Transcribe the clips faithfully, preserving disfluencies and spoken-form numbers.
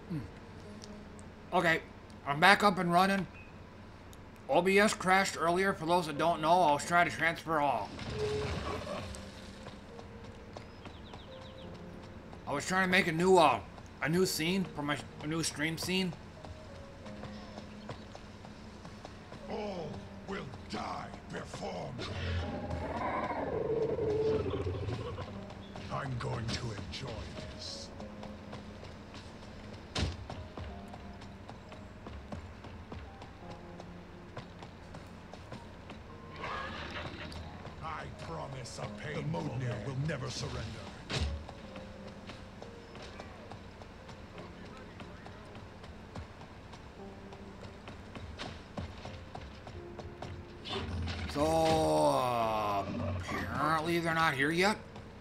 Okay, I'm back up and running. O B S crashed earlier. For those that don't know, I was trying to transfer all. I was trying to make a new uh, a new scene for my a new stream scene. All will die before me. I'm going to enjoy this. I promise a painful The Modnir will never surrender. So, uh, apparently they're not here yet.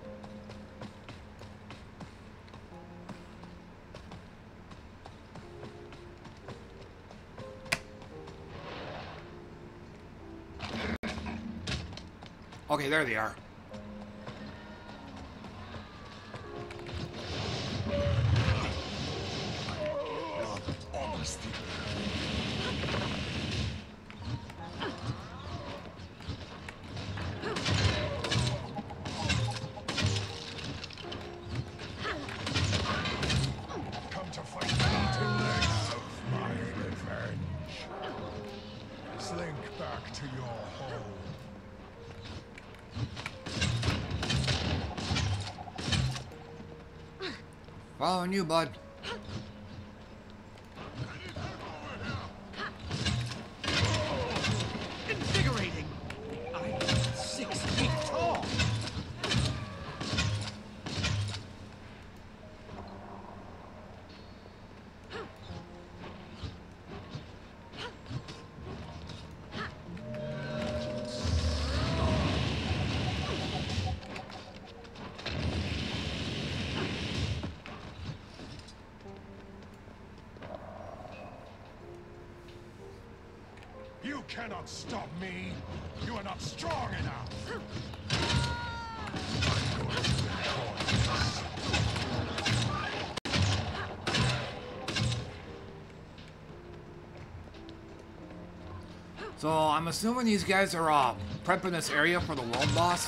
Okay, there they are. Come to fight the legs of my revenge. Slink back to your home. Following you, bud. Invigorating. I'm six feet tall. You cannot stop me. You are not strong enough. I'm going to enjoy this. So I'm assuming these guys are uh, prepping this area for the world boss.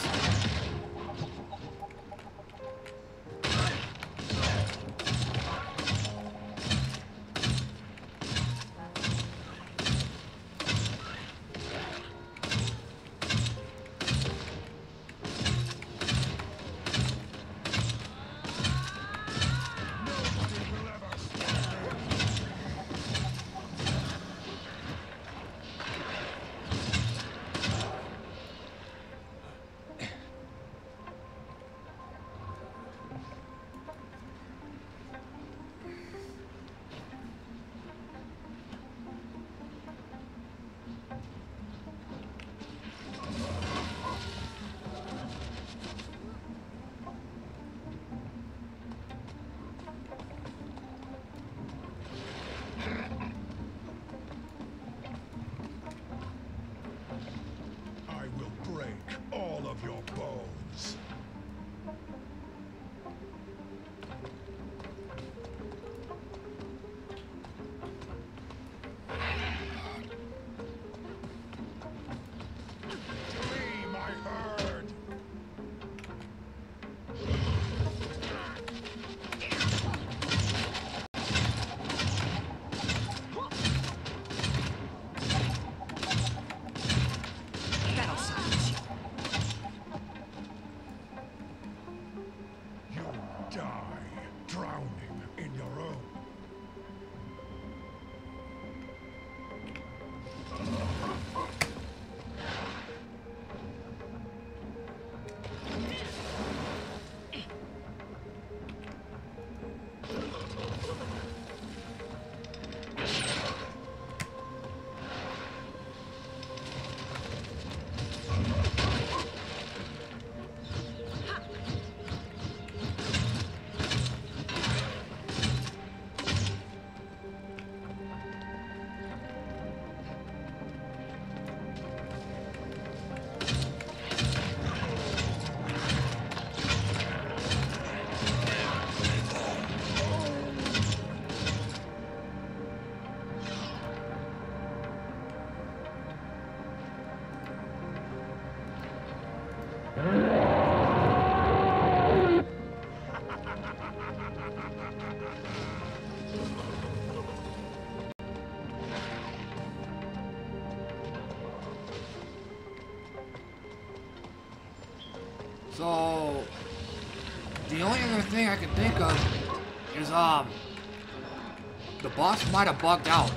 the only other thing I can think of is, um, the boss might have bugged out.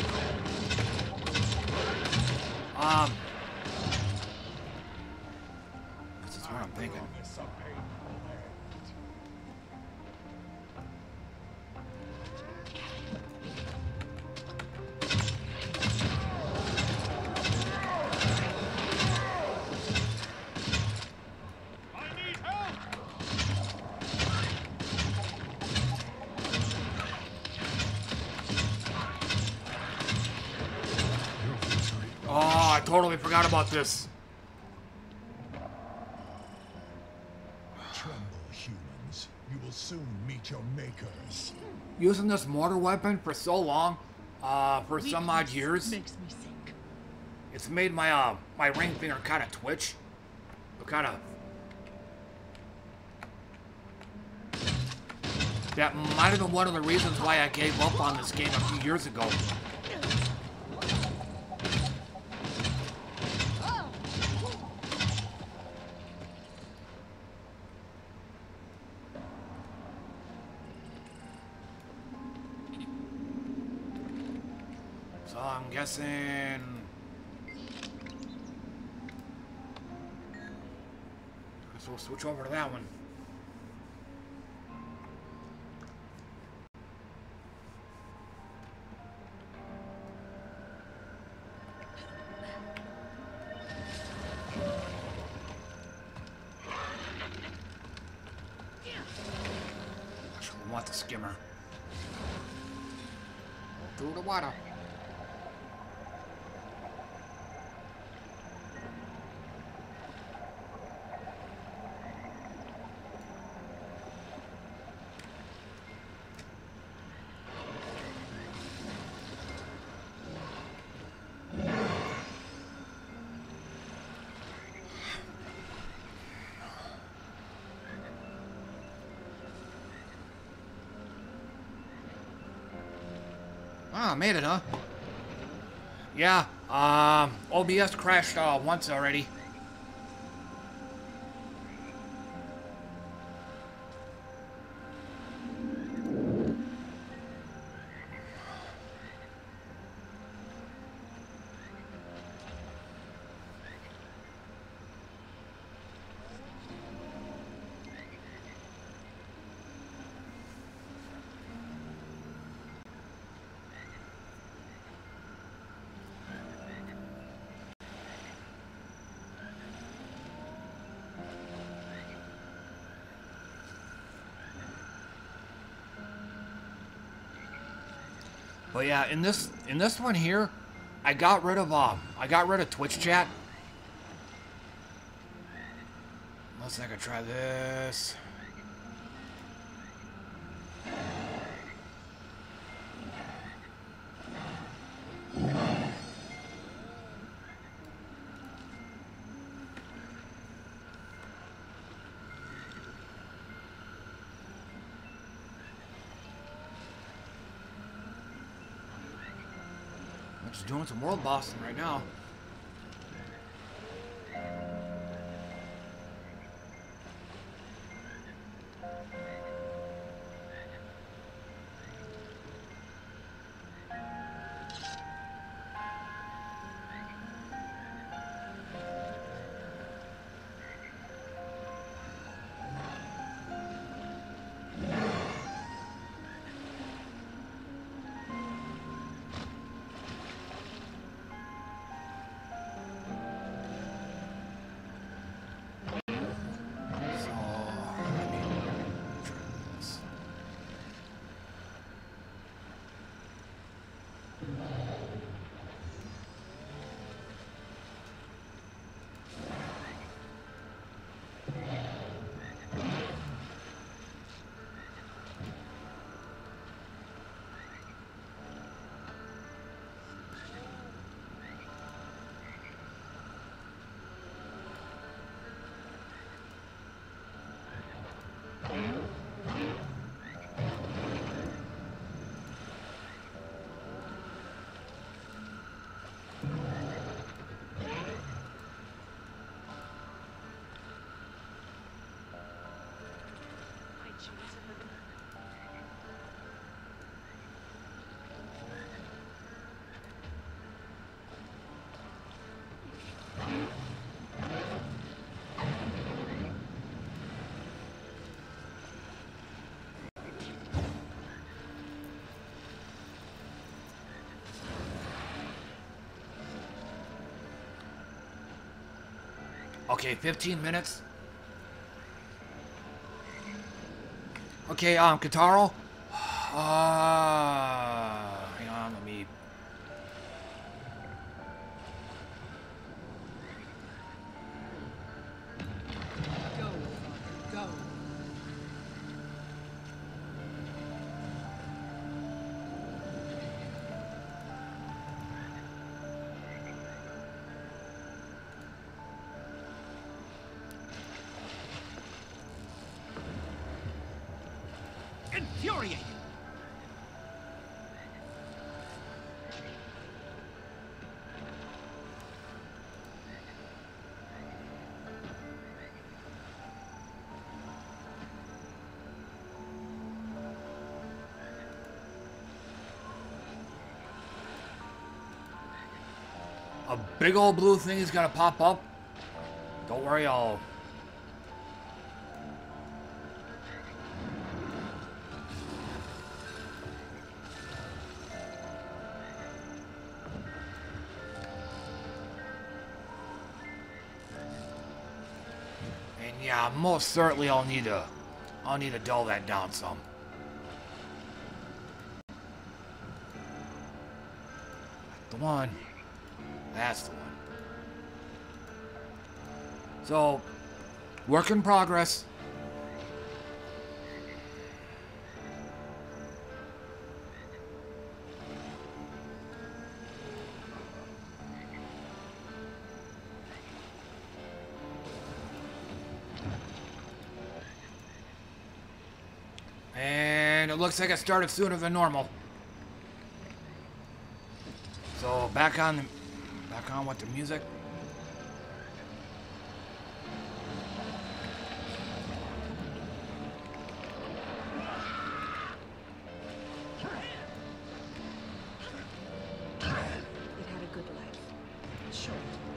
Um, this is what I'm thinking. Oh, I totally forgot about this. Tremble, humans. You will soon meet your makers. Using this mortar weapon for so long, uh, for some odd years, Makes me sick. it's made my, uh, my ring finger kind of twitch. Kind of. That might have been one of the reasons why I gave up on this game a few years ago. So I'm guessing... So we'll switch over to that one. Actually, we want the skimmer. Through the water. Ah, made it, huh? Yeah, um, O B S crashed uh, once already. But yeah, in this in this one here, I got rid of um I got rid of Twitch chat. Let's see if I can try this. I'm just doing some world bossing right now. Okay, fifteen minutes. Okay, um, Kataro. Uh, hang on, let me. Go, go. Infuriating. A big old blue thing is gonna pop up. Don't worry, I'll. And yeah, most certainly I'll need to, I'll need to dull that down some. The one. That's the one. So, work in progress. And it looks like it started sooner than normal. So back on the Back on with the music. It had a good life. Short.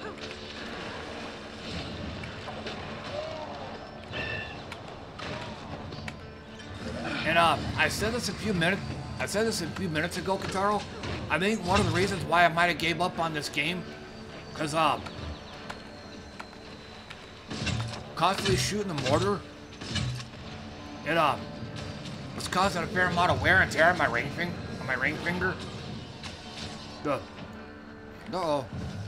And uh, I said this a few minutes. I said this a few minutes ago, Kataro. I think one of the reasons why I might have gave up on this game, cause um, constantly shooting the mortar, it um, was causing a fair amount of wear and tear on my ring finger. On my ring finger. The. Uh oh.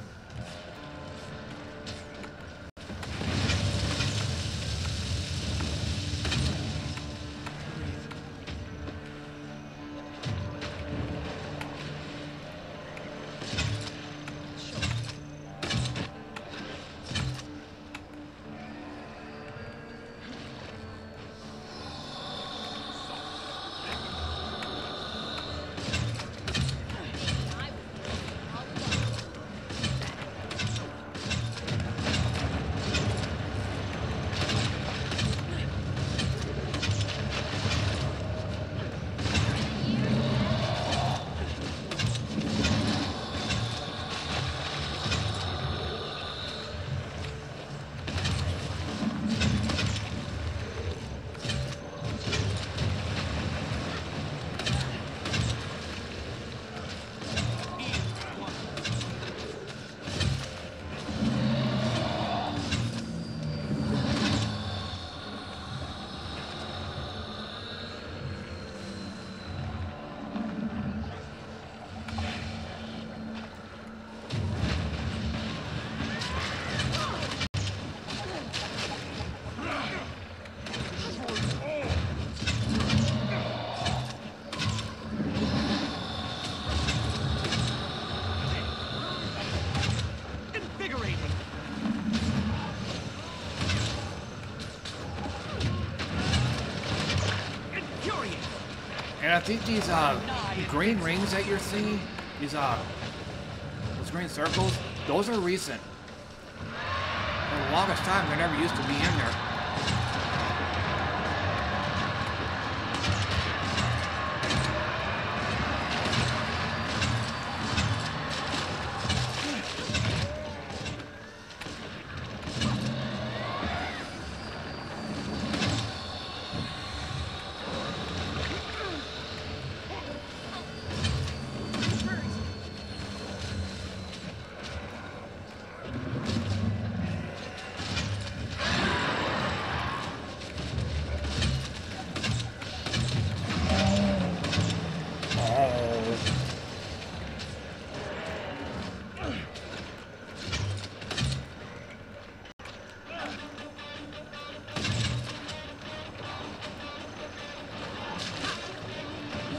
And I think these uh, green rings that you're seeing, these uh, those green circles, those are recent. For the longest time, they never used to be in there.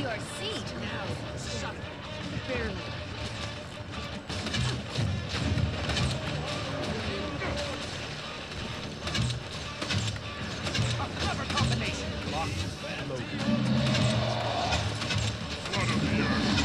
your seat now. Shut up. Barely. A clever combination. Locked and loaded. Blood of the earth.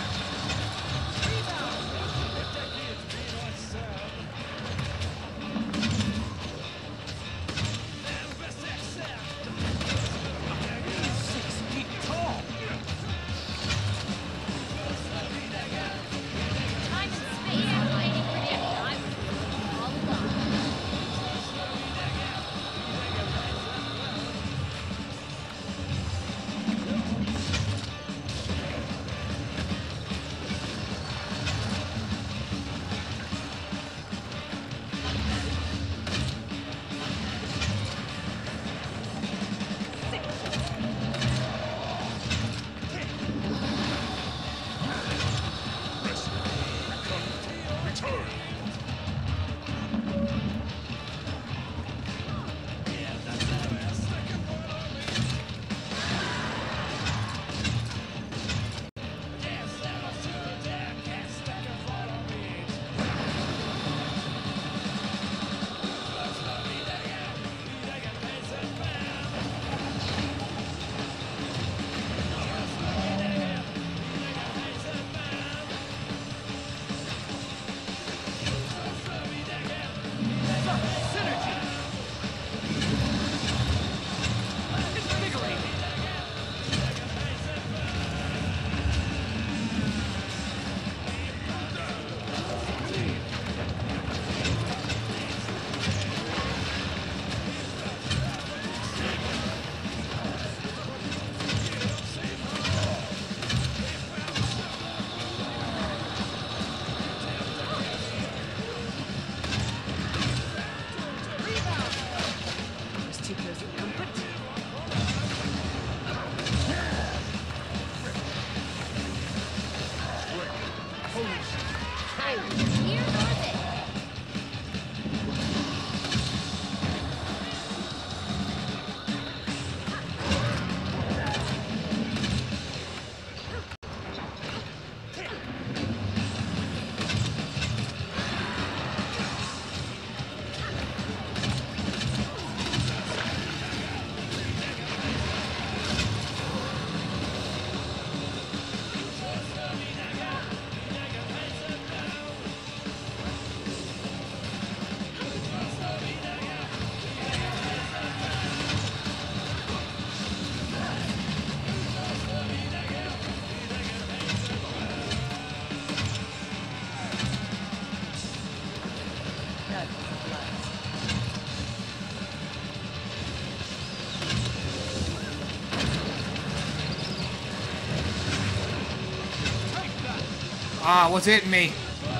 Ah, what's hitting me?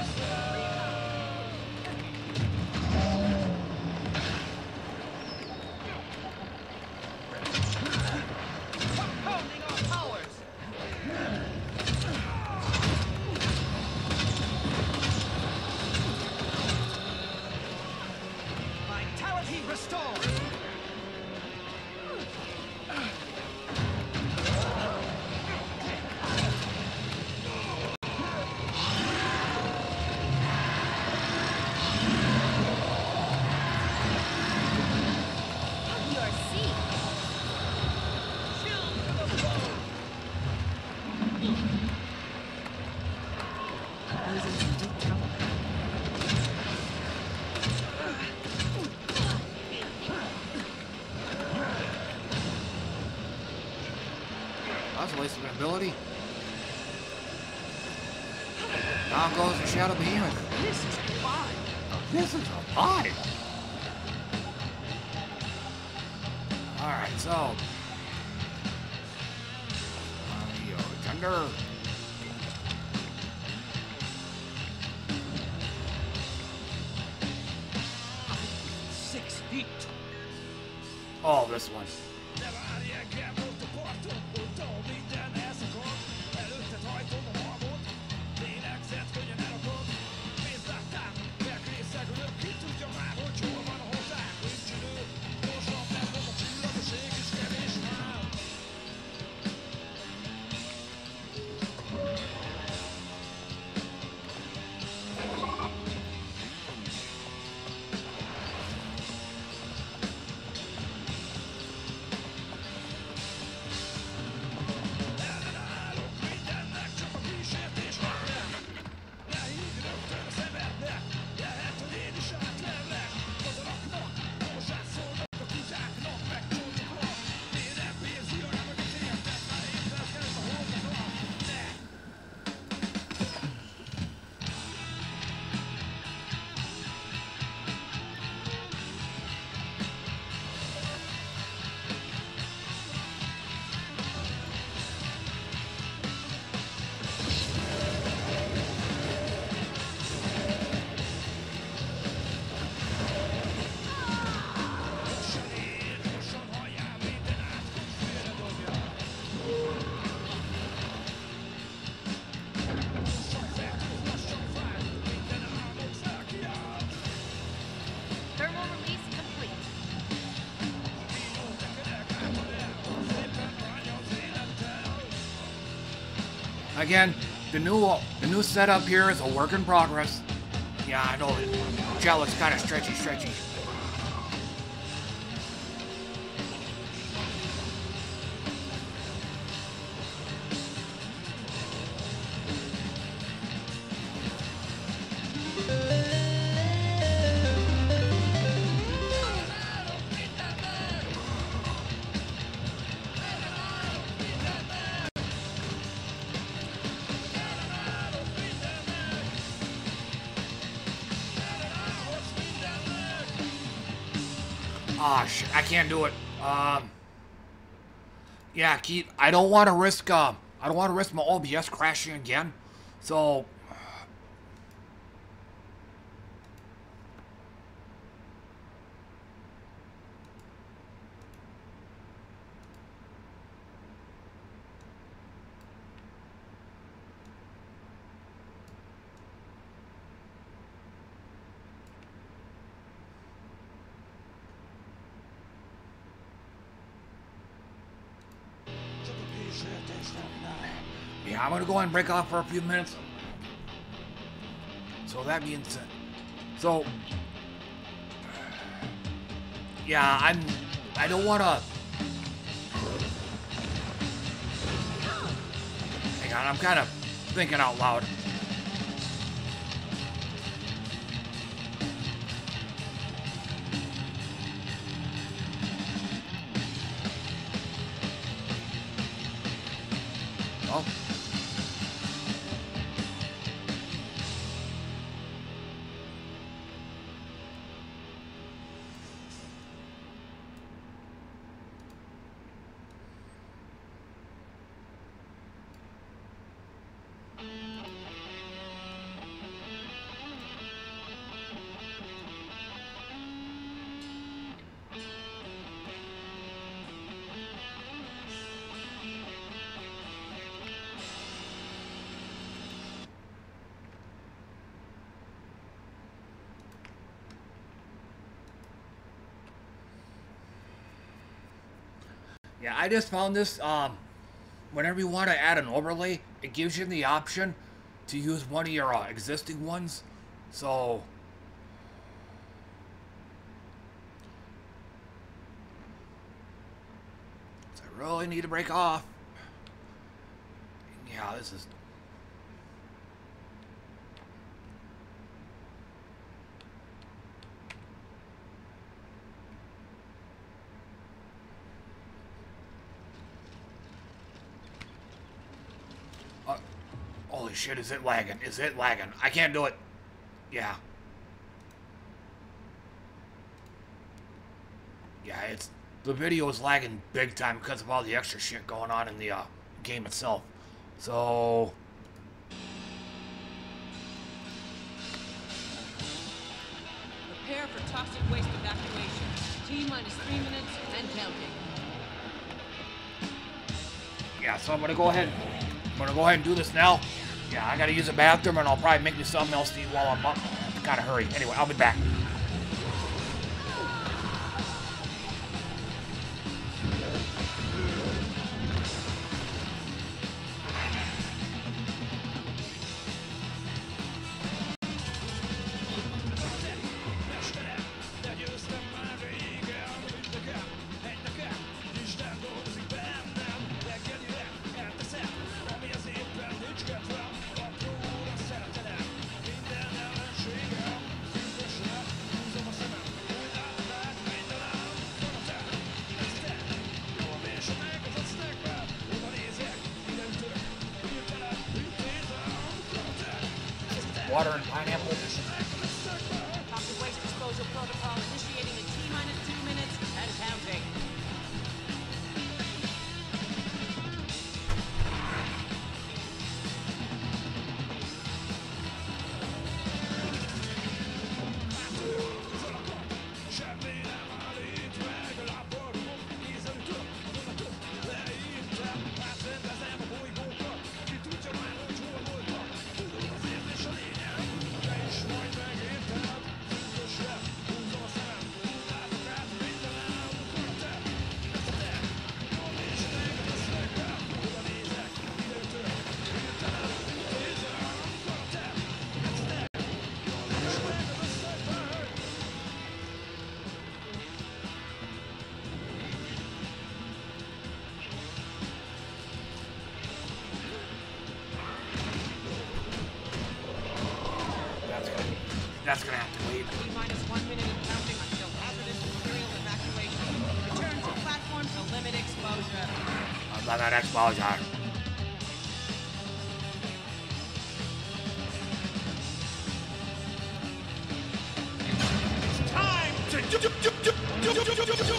Vitality restored. That's a waste of an ability. Down goes the Shadow Behemoth. This is fine. This is a five. Alright, so. Yo, Thunder. Six feet. Oh, this one. Again, the new the new setup here is a work in progress. Yeah, I know. Gel looks kind of stretchy, stretchy. Ah, shit, I can't do it. Um, yeah, Keith, I don't want to risk, uh, I don't want to risk my O B S crashing again. So, yeah, I'm gonna go ahead and break off for a few minutes. So that means, so, yeah, I'm, I don't want to, hang on, I'm kind of thinking out loud. Oh. Yeah, I just found this, um, whenever you want to add an overlay, it gives you the option to use one of your uh, existing ones. So, so I really need to break off. Yeah, this is... Holy shit, is it lagging? Is it lagging? I can't do it. Yeah. Yeah, it's... The video is lagging big time because of all the extra shit going on in the uh, game itself. So... Prepare for toxic waste evacuation. T minus three minutes and counting. Yeah, so I'm gonna go ahead. I'm gonna go ahead and do this now. Yeah, I gotta use the bathroom and I'll probably make me something else to eat while I'm up. Gotta hurry. Anyway, I'll be back. Water and pineapple. Toxic waste disposal protocol initiating in T minus two minutes and counting. That's gonna have to wait. T minus one minute and counting until hazardous material evacuation. Return to platform to limit exposure. Limit exposure. Time to do do do do do do do do do.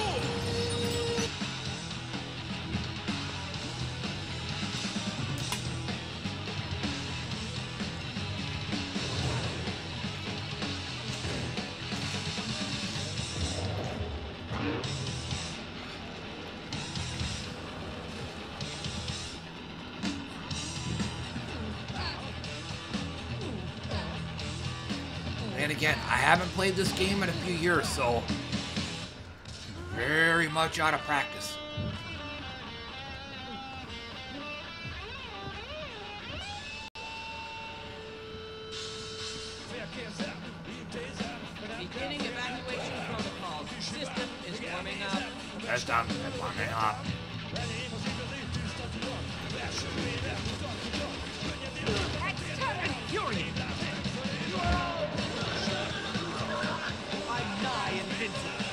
And again, I haven't played this game in a few years, so very much out of practice. Beginning evacuation protocols. System is warming up. System is warming up. I'm nigh invincible.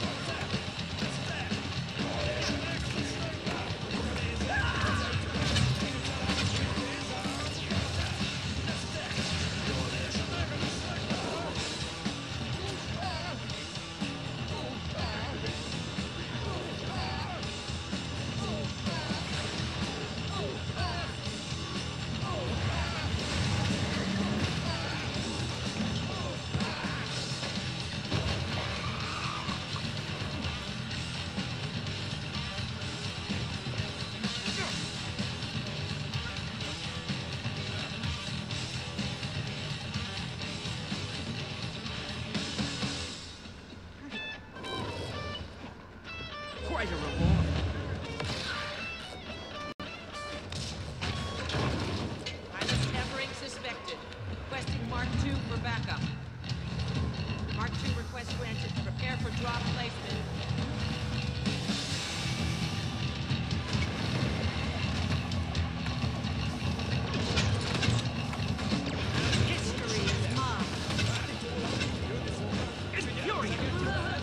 Quite a reward. Pilot tampering suspected. Requesting Mark two for backup. Mark two request granted. Prepare for drop placement. History is mine. It's furious.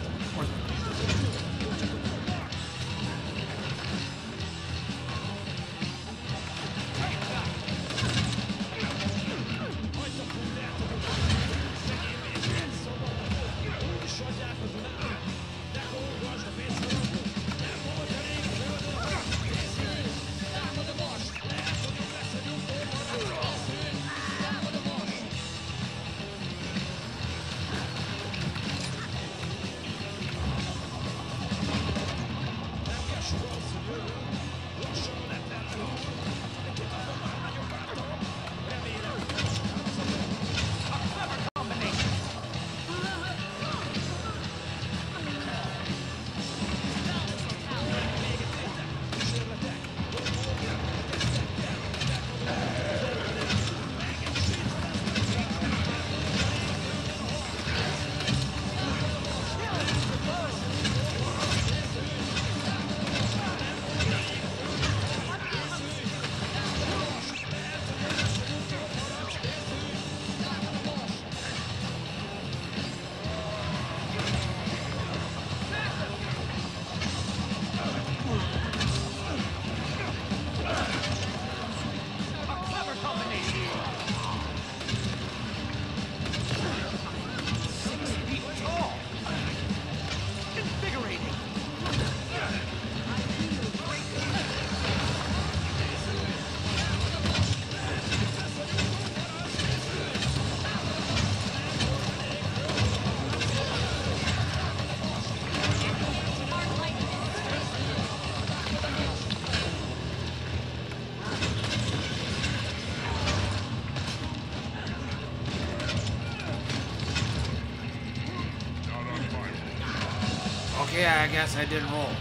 Okay, I guess I didn't roll.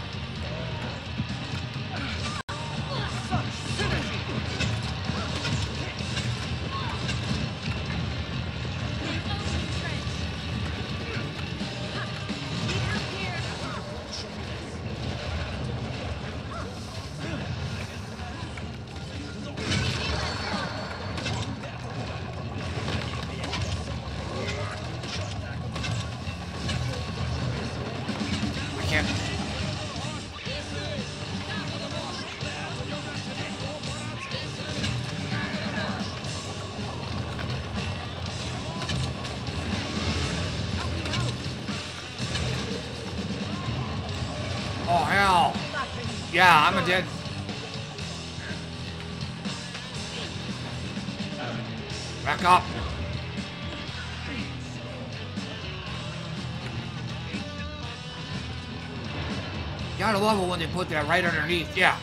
Yeah, I'm a dead. Back up. Gotta love it when they put that right underneath. Yeah.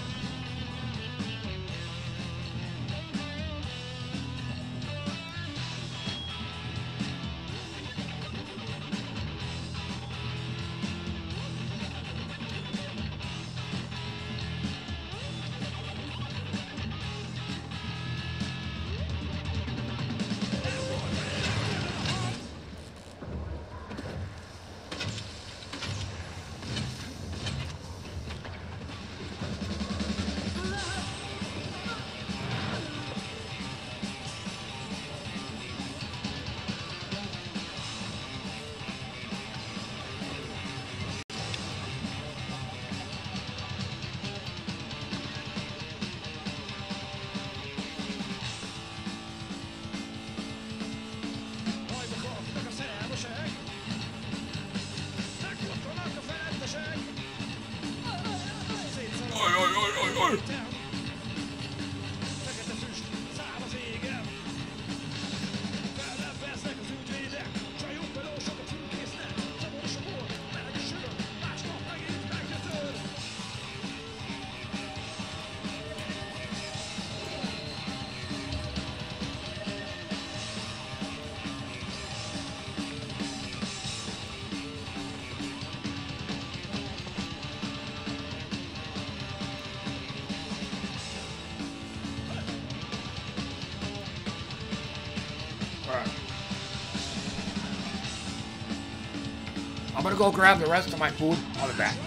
I'm gonna go grab the rest of my food. I'll be back.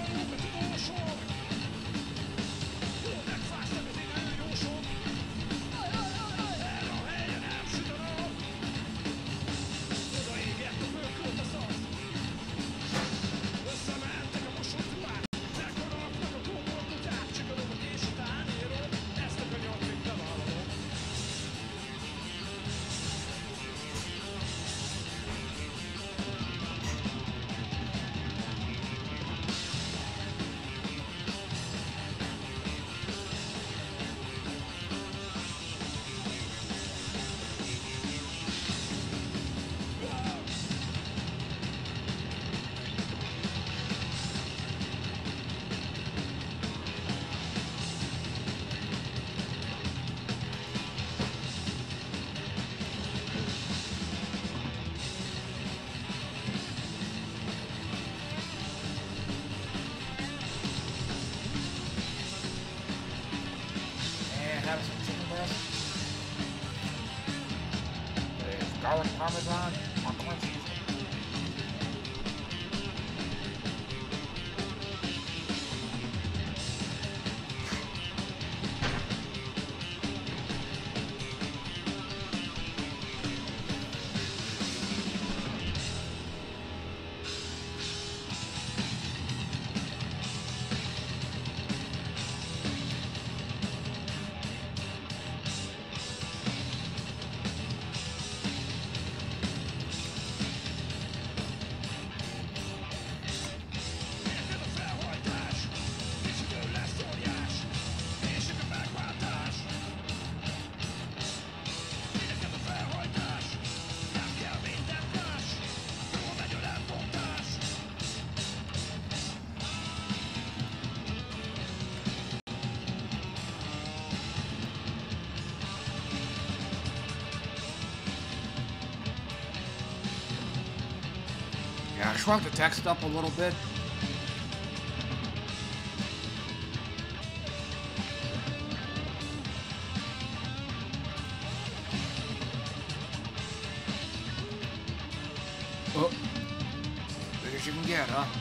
Parmesan on corn cheese. I shrunk the text up a little bit. Oh, big as you can get, huh?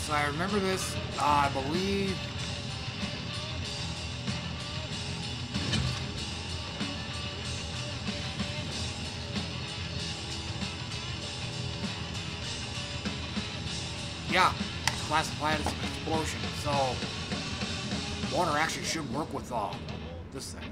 So I remember this, uh, I believe... Yeah, it's classified as an explosion, so water actually should work with uh, this thing.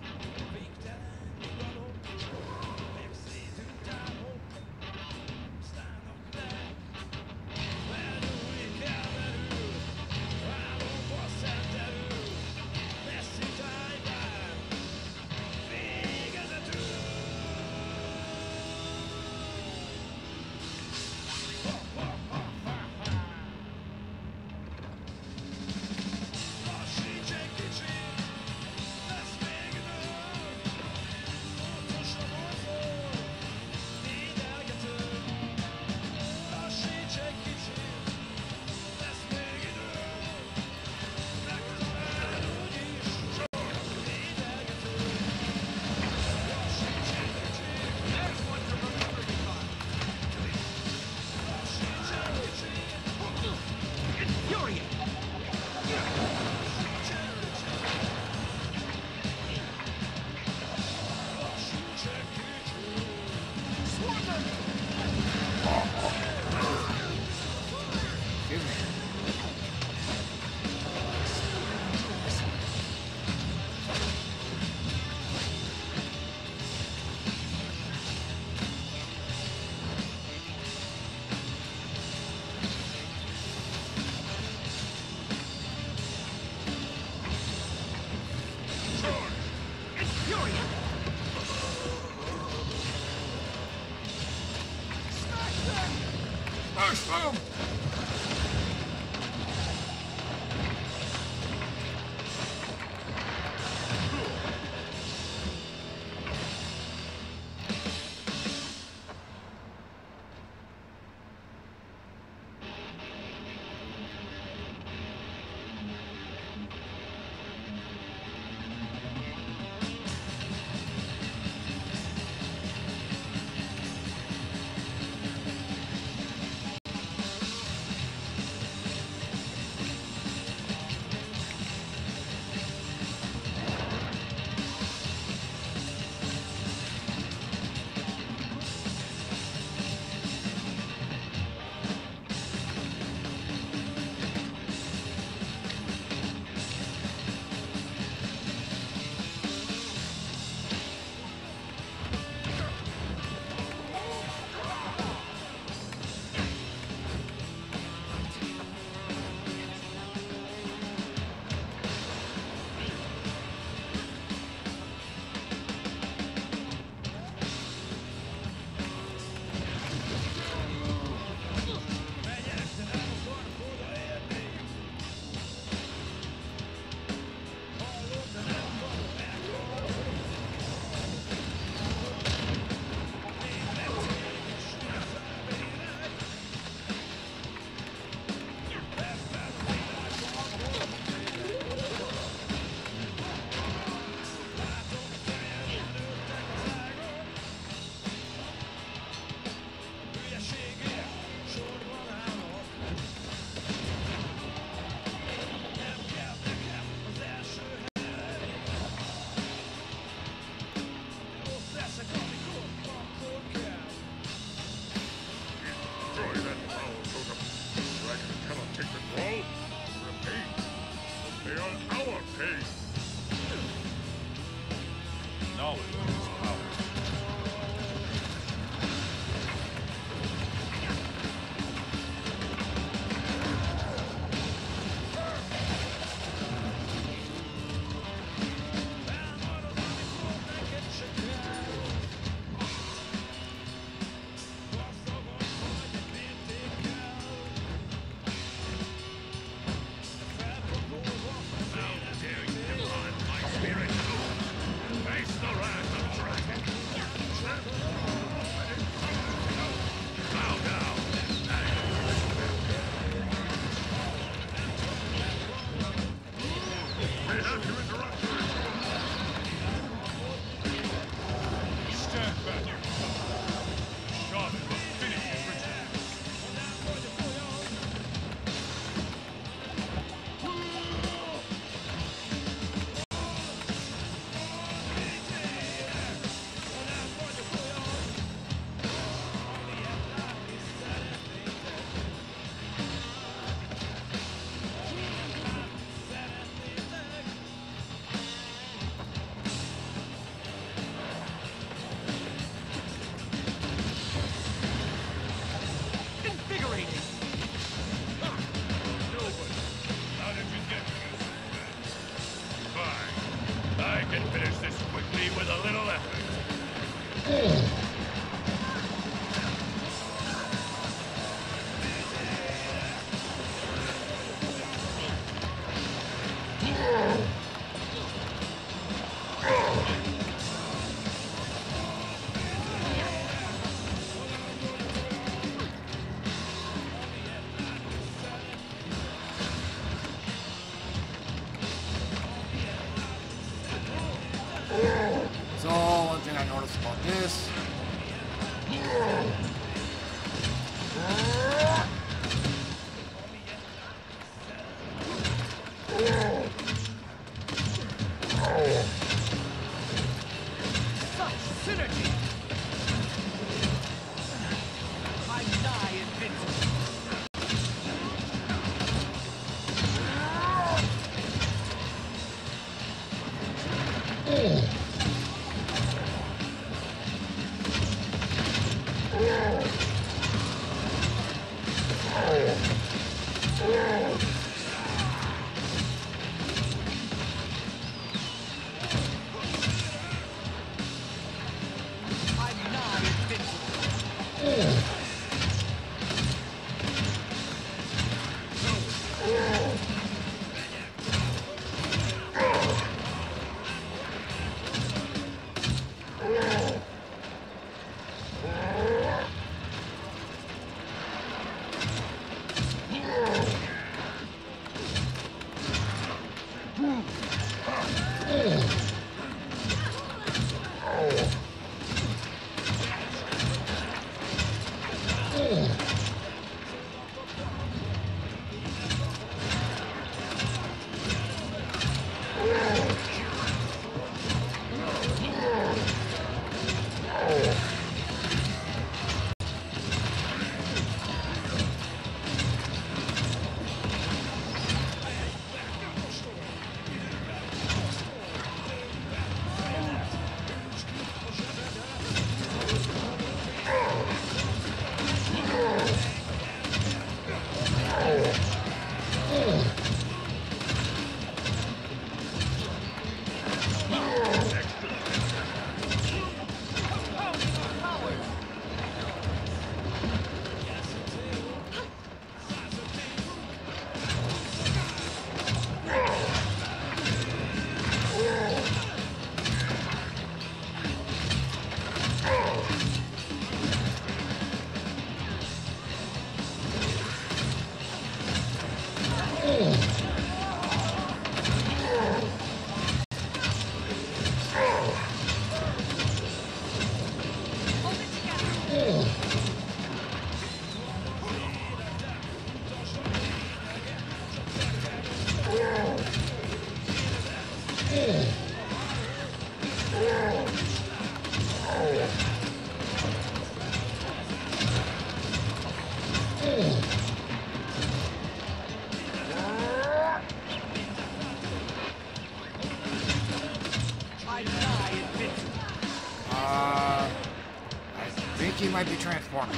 Might be transforming.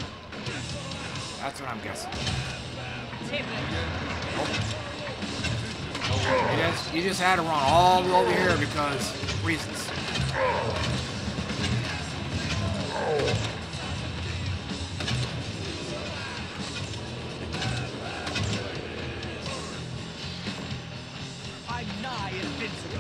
That's what I'm guessing. Oh. You, just, you just had to run all the way over here because reasons. I'm nigh invincible.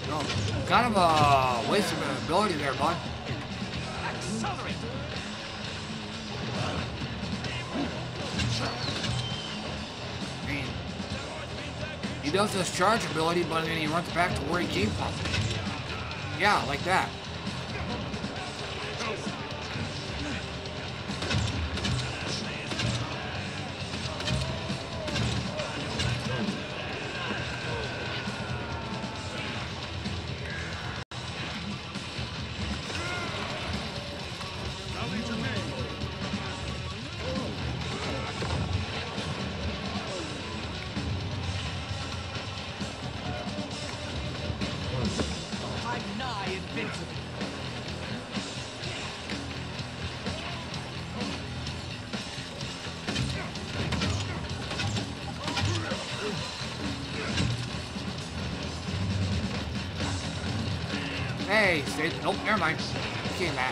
No, kind of a waste of ability there, bud. Accelerate! I mean, he does this charge ability, but then he runs back to where he came from. Yeah, like that. Hey, stay. Nope, never mind. Came back.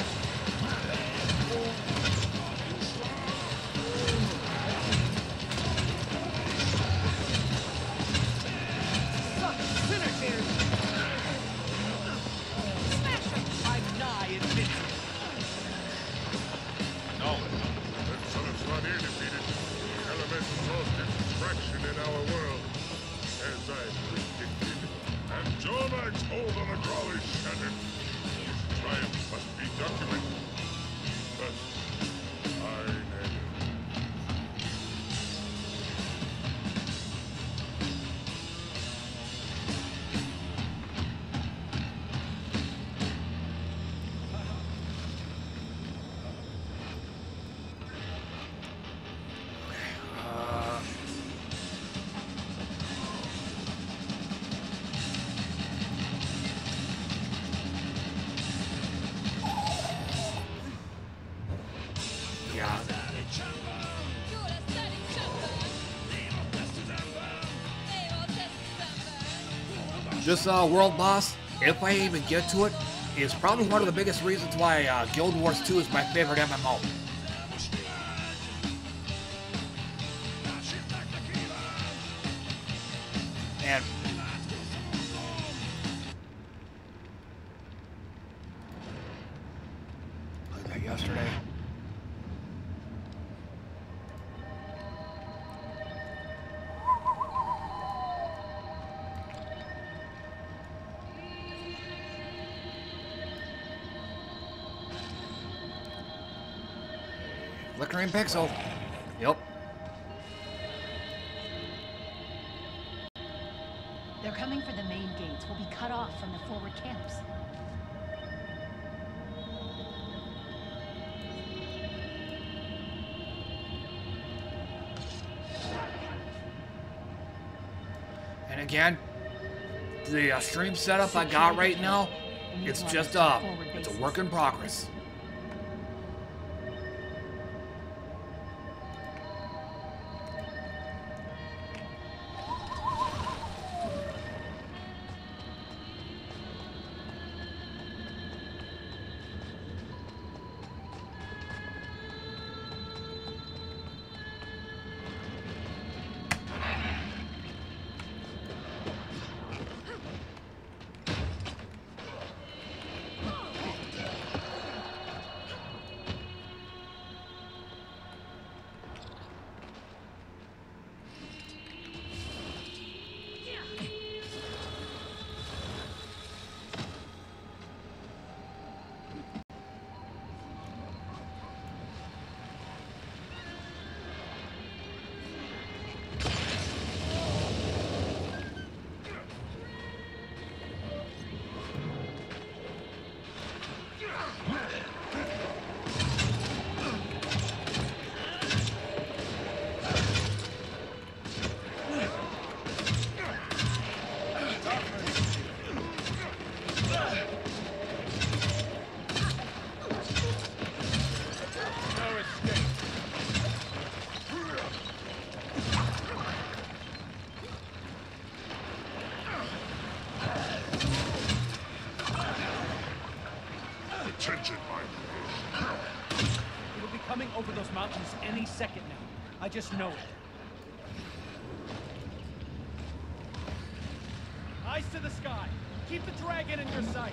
This uh, world boss, if I even get to it, is probably one of the biggest reasons why uh, Guild Wars two is my favorite M M O. And I played that yesterday. Flickering pixel. Yep. They're coming for the main gates. We'll be cut off from the forward camps. And again, the uh, stream setup I got right now, it's just uh, it's a work in progress. It'll be coming over those mountains any second now. I just know it. Eyes to the sky. Keep the dragon in your sights.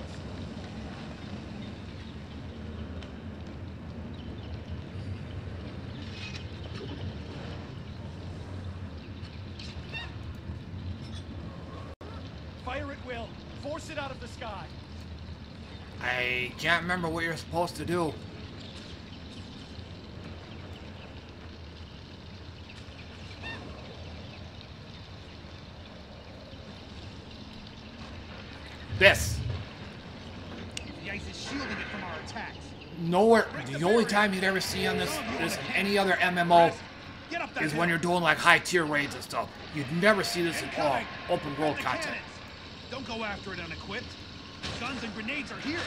Fire at will. Force it out of the sky. I can't remember what you're supposed to do. This. The ice is shielding it from our attacks. Nowhere. The only time you'd ever see on this, this any other M M O is when you're doing like high tier raids and stuff. You'd never see this in uh, open world content. Don't go after it unequipped. Guns and grenades are here.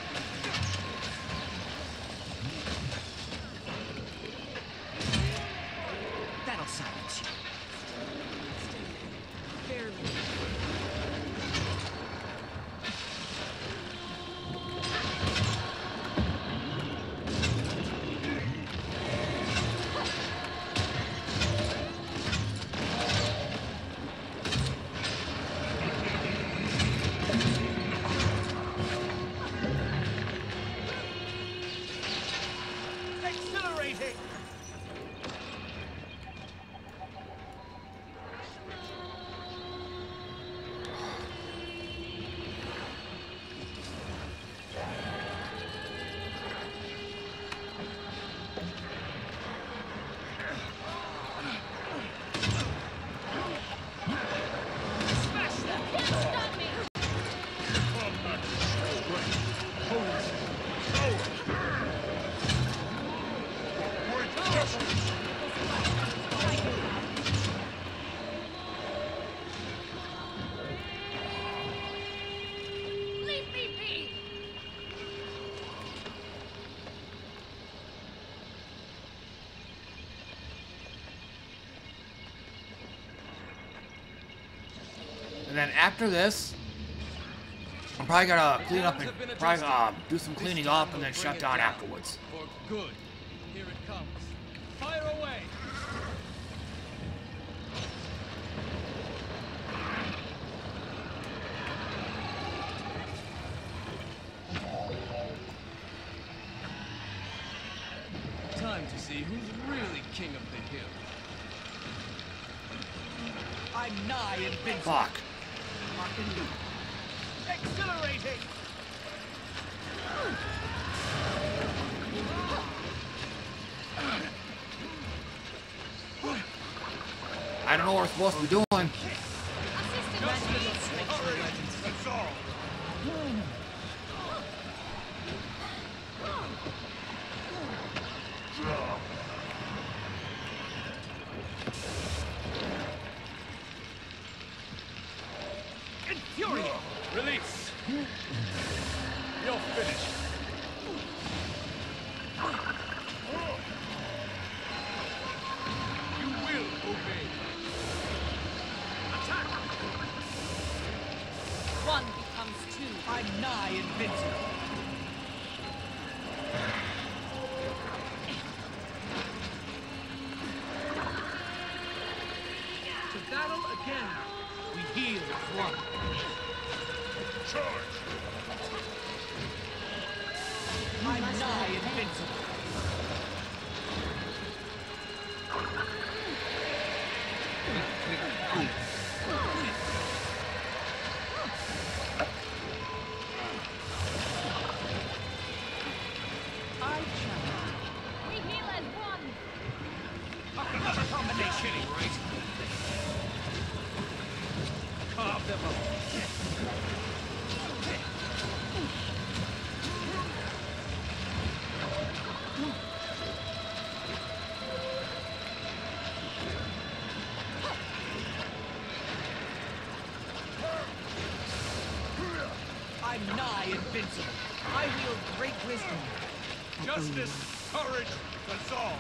That'll silence you. Barely. Accelerating. Leave me be! And then after this, I'm probably gonna clean up and probably uh, do some cleaning up and then shut down afterwards. For good. Here it comes. Fire away. Time to see who's really king of the hill. I'm nigh invincible. Fuck. Accelerating. I don't know what we're supposed to be doing. That's all. Infuriate. Release! You're finished. You will obey. Attack! One becomes two. I'm nigh invincible. To battle again. We heal as one. Charge! I'm nigh invincible. I challenge. We heal as one! Another combination, right? Carve them up. I'm nigh invincible. I wield great wisdom. Justice, courage, resolve.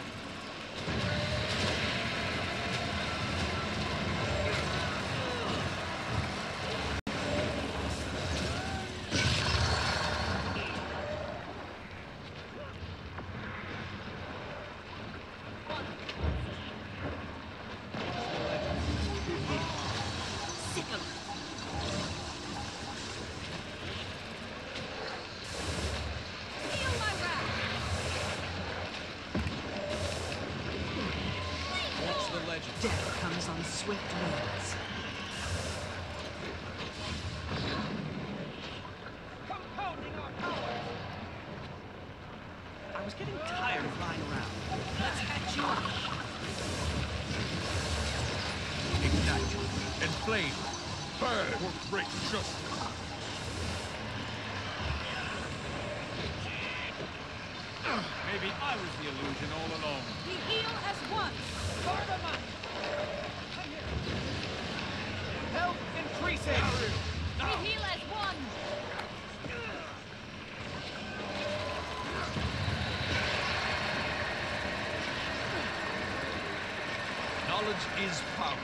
swift winds. Compounding our power! I was getting tired of lying around. Let's catch you up. Ignite. Inflame. Burn. Or break justice. Maybe I was the illusion all along. We heal as one. Guard them up! Come here. Health increasing! We heal as one! Knowledge is power.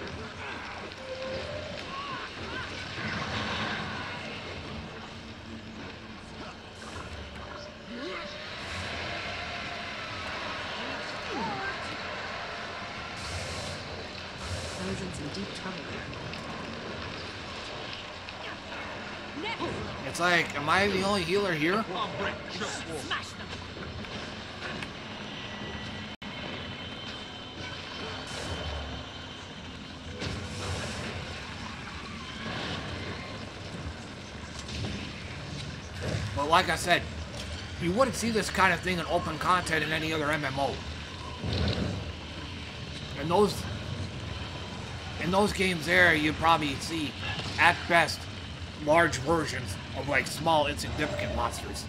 Frozen's in deep trouble there. It's like, am I the only healer here? I'll break just war. Smash them! But like I said, you wouldn't see this kind of thing in open content in any other M M O. In those, in those games there, you'd probably see, at best, large versions of like small, insignificant monsters.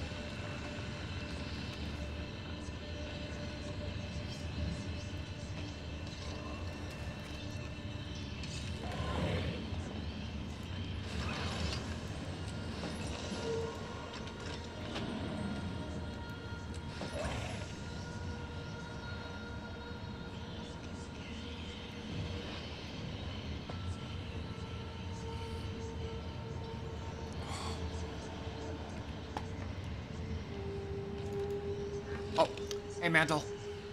Hey, Mantle.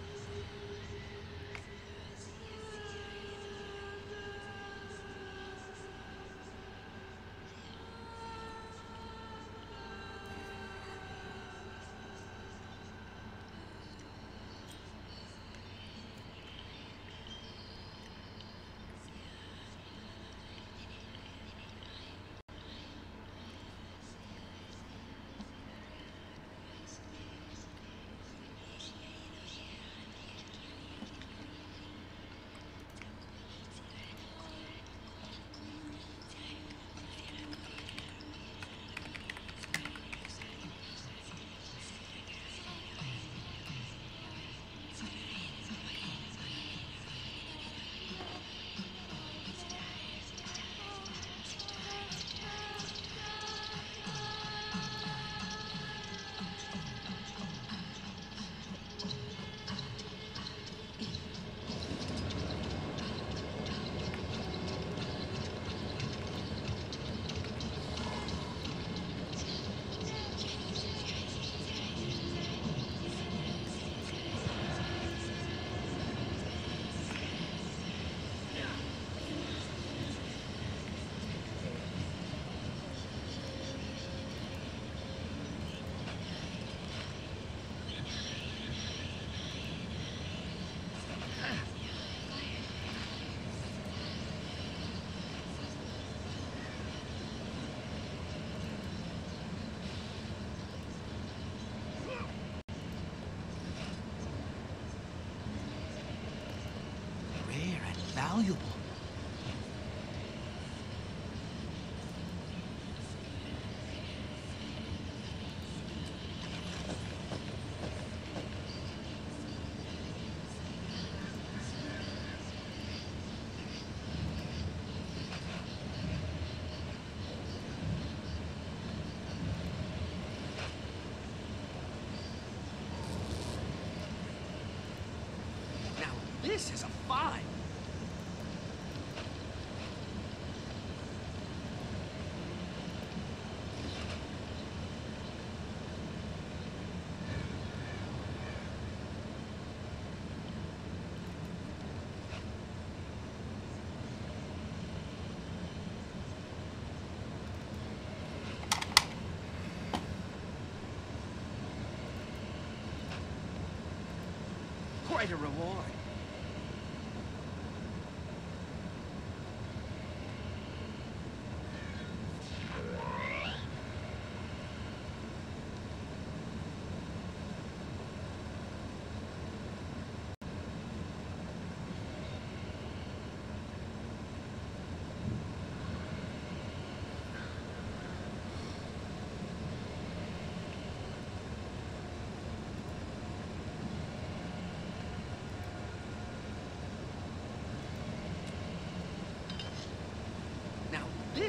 Valuable. Now, this is a find. Quite a reward.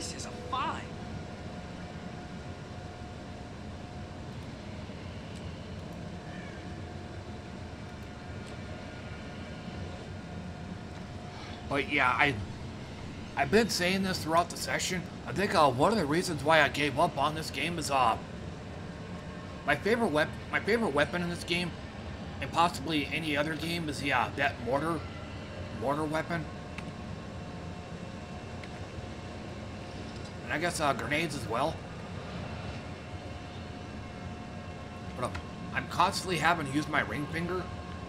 This is a find. But yeah, I, I've been saying this throughout the session. I think uh, one of the reasons why I gave up on this game is uh, my favorite weapon. My favorite weapon in this game, and possibly any other game, is yeah that mortar, mortar weapon. And I guess uh, grenades as well. But I'm, I'm constantly having to use my ring finger.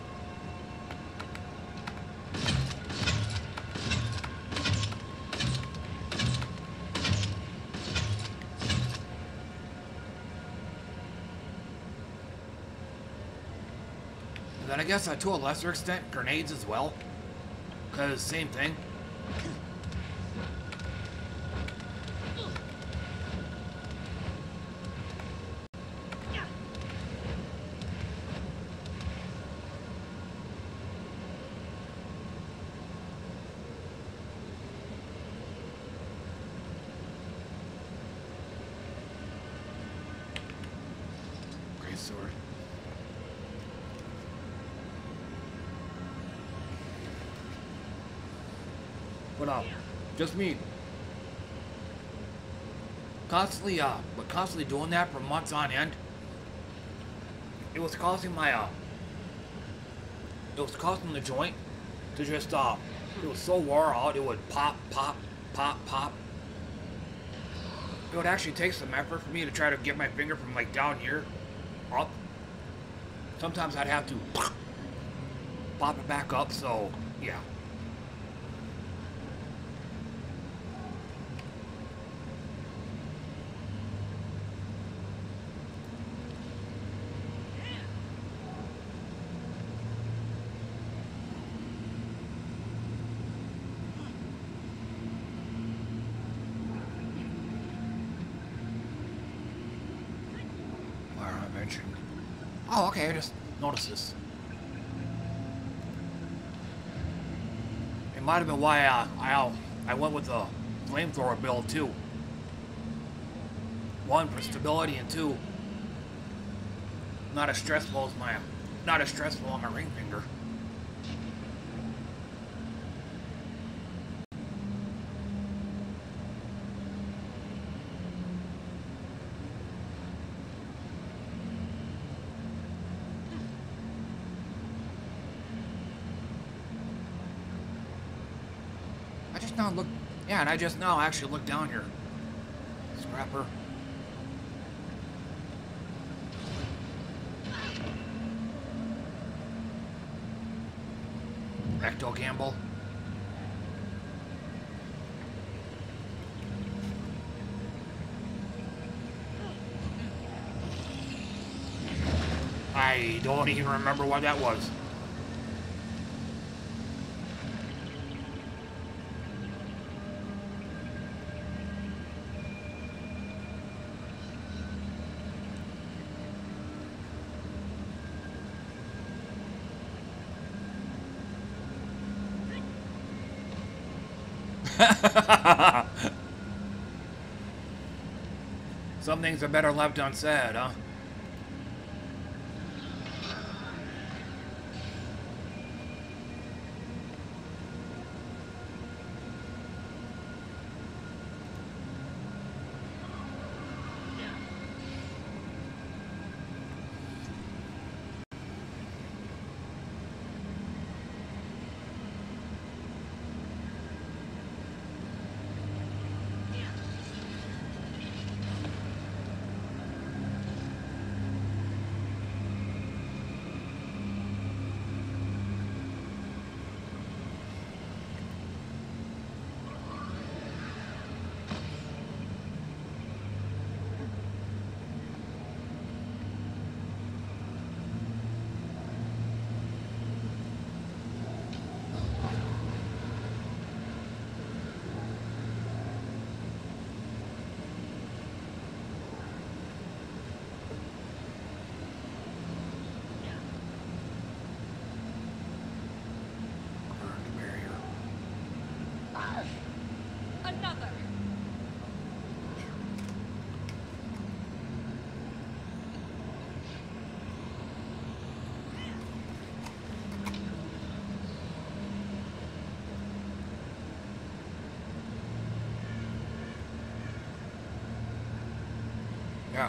And I guess uh, to a lesser extent, grenades as well. Because same thing. Great sword. But uh, just me constantly uh, but constantly doing that for months on end. It was causing my uh, it was causing the joint to just uh, it was so wore out. It would pop, pop, pop, pop. It would actually take some effort for me to try to get my finger from like down here up. Sometimes I'd have to pop it back up. So yeah. Oh, okay, I just noticed this. It might have been why uh, I, I went with the flamethrower build, too. One, for stability, and two, not as stressful as my, not as stressful on my ring finger. Now look, yeah, and I just now actually look down here. Scrapper. Ecto Gamble. I don't even remember what that was. Some things are better left unsaid, huh? Yeah.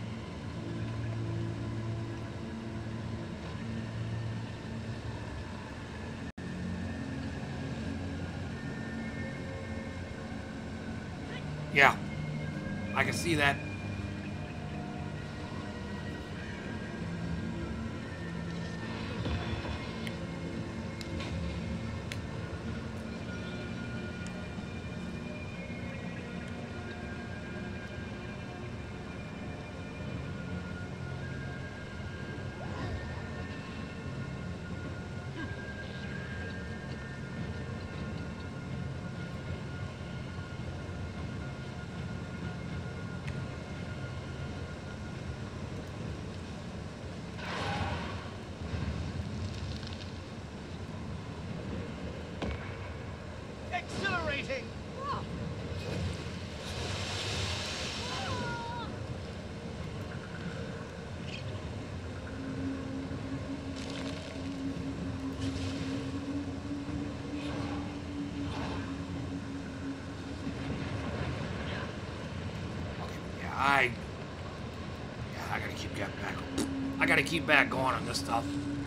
Yeah. I can see that. Exhilarating! Yeah, I... Yeah, I gotta keep getting back. I gotta keep back going on this stuff.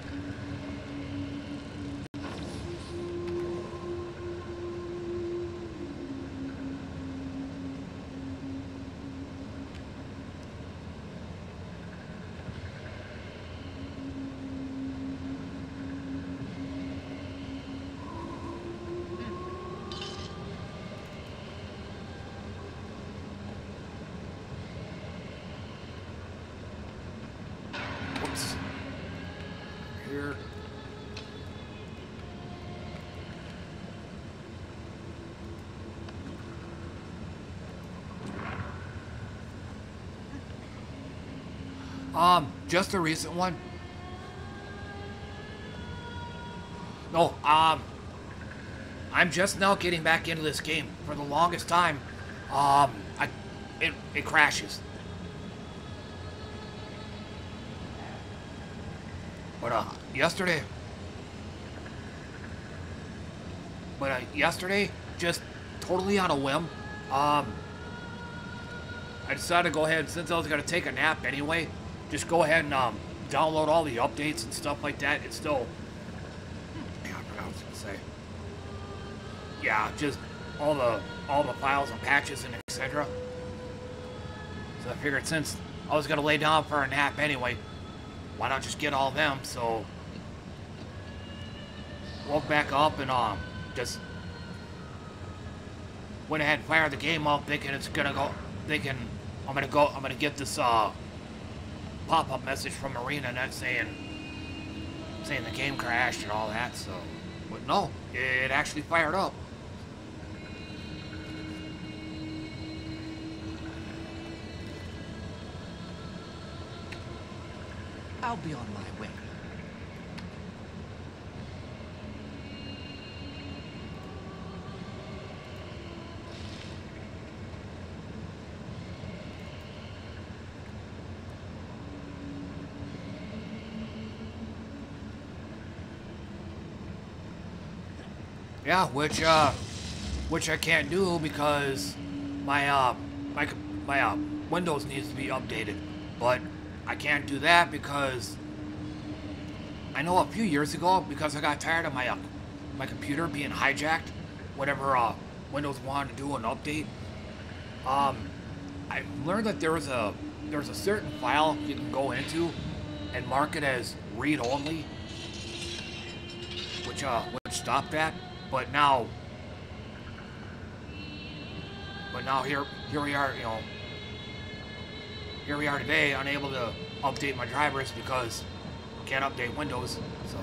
Whoops. Here. Um, just a recent one. No, um, I'm just now getting back into this game. For the longest time, um, I, it, it crashes. But, uh, yesterday, but, uh, yesterday, just totally on a whim, um, I decided to go ahead, since I was going to take a nap anyway, just go ahead and, um, download all the updates and stuff like that. It's still, yeah, I forgot what I was going to say. Yeah, just all the, all the files and patches and et cetera. So I figured since I was going to lay down for a nap anyway, why not just get all of them? So woke back up and um just went ahead and fired the game up, thinking it's gonna go. Thinking I'm gonna go. I'm gonna get this uh pop-up message from ArenaNet saying saying the game crashed and all that. So, but no, it actually fired up. I'll be on my way. Yeah, which uh, which I can't do because my uh, my my uh, Windows needs to be updated, but I can't do that because I know a few years ago, because I got tired of my uh, my computer being hijacked whenever uh, Windows wanted to do an update. Um, I learned that there was a there was a certain file you can go into and mark it as read only, which uh which stopped that. But now, but now here here we are, you know. Here we are today, unable to update my drivers because I can't update Windows, so.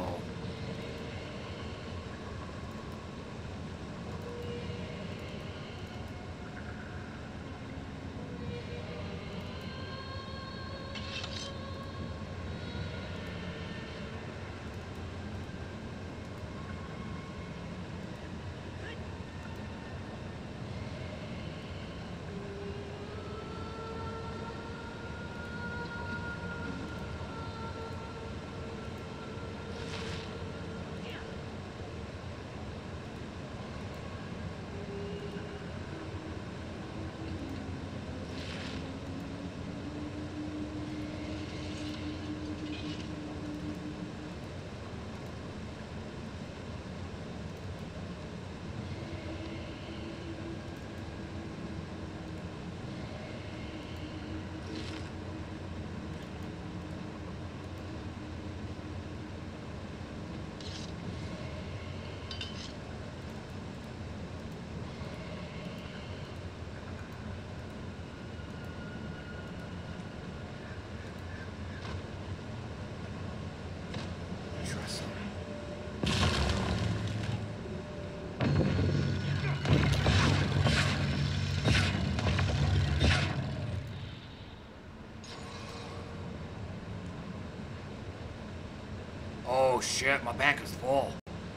Oh shit, my bank is full.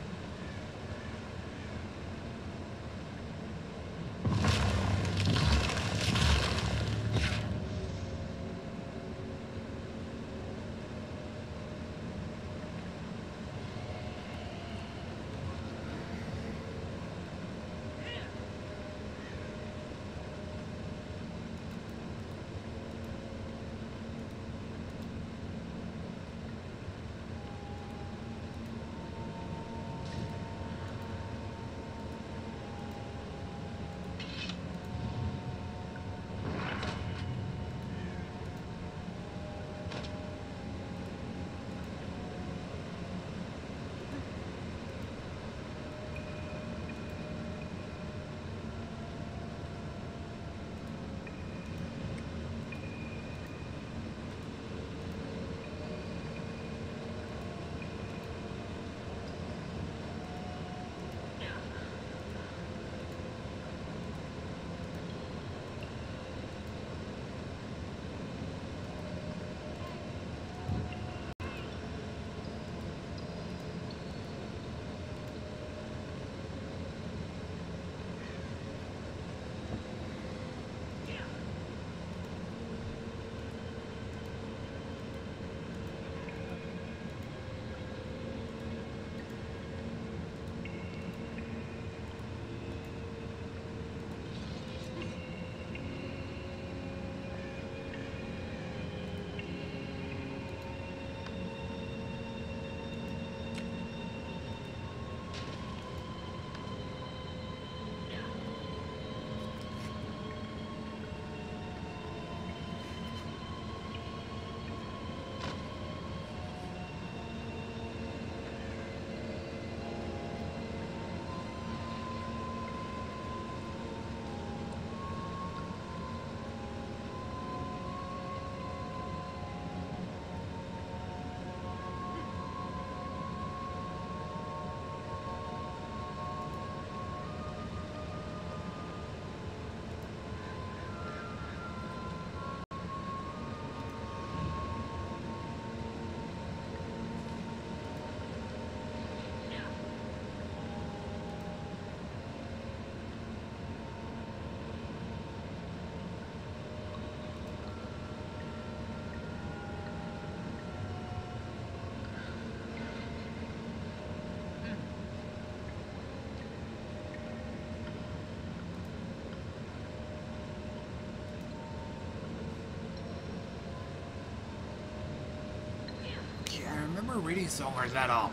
remember reading somewhere that um,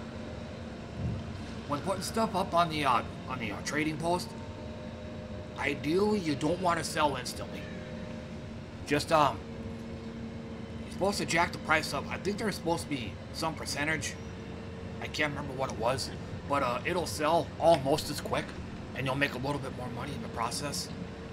when putting stuff up on the uh, on the uh, trading post, ideally you don't want to sell instantly. Just um, you're supposed to jack the price up. I think there's supposed to be some percentage. I can't remember what it was, but uh, it'll sell almost as quick, and you'll make a little bit more money in the process.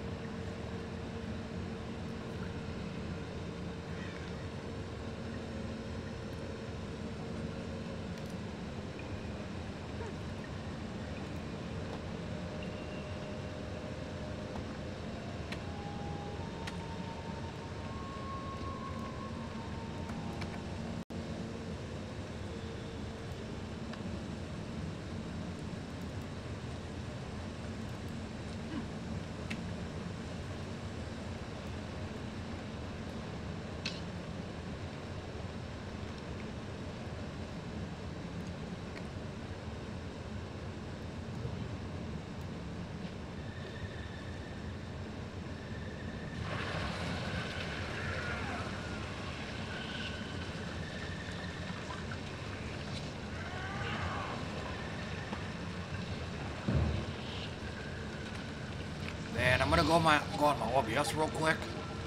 I'm gonna go my go on my O B S real quick.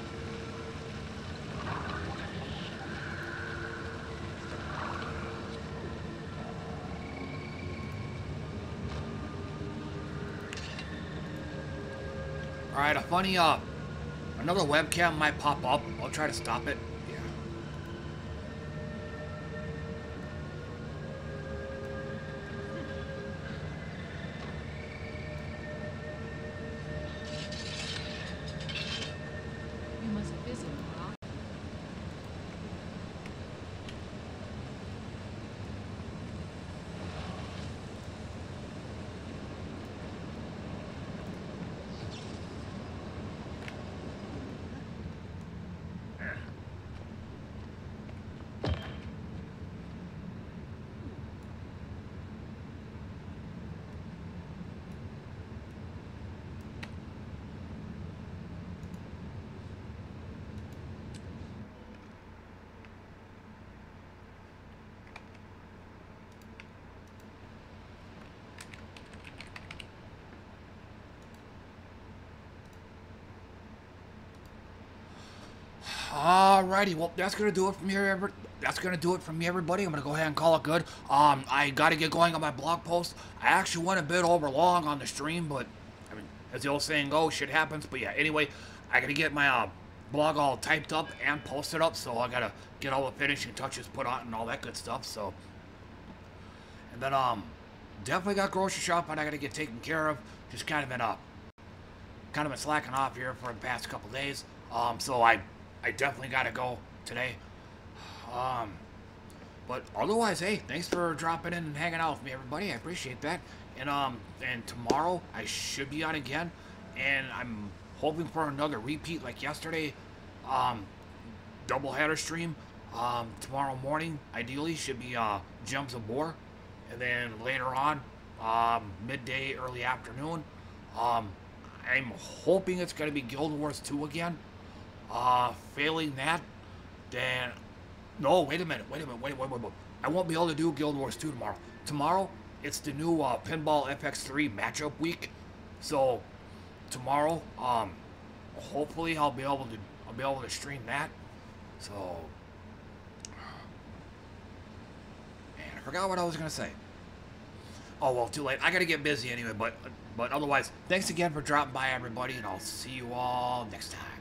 All right, a funny uh, another webcam might pop up. I'll try to stop it. Alrighty, well, that's gonna do it from here. Every, that's gonna do it from me, everybody. I'm gonna go ahead and call it good. Um, I gotta get going on my blog post. I actually went a bit over long on the stream, but I mean, as the old saying goes, shit happens. But yeah, anyway, I gotta get my uh, blog all typed up and posted up, so I gotta get all the finishing touches put on and all that good stuff. So, and then um, definitely got grocery shopping I gotta get taken care of. Just kind of been uh, kind of been slacking off here for the past couple days. Um, so I. I definitely gotta go today. Um, but otherwise, hey, thanks for dropping in and hanging out with me, everybody. I appreciate that. And um, and tomorrow I should be on again, and I'm hoping for another repeat like yesterday. Um, double header stream. Um, tomorrow morning, ideally, should be uh Gems of War, and then later on, um, midday, early afternoon. Um, I'm hoping it's gonna be Guild Wars two again. Uh, failing that, then, no, wait a minute, wait a minute, wait, wait, wait, wait. I won't be able to do Guild Wars two tomorrow. Tomorrow, it's the new, uh, Pinball F X three matchup week. So, tomorrow, um, hopefully I'll be able to, I'll be able to stream that. So, man, I forgot what I was gonna say. Oh, well, too late. I gotta get busy anyway, but, but otherwise, thanks again for dropping by, everybody, and I'll see you all next time.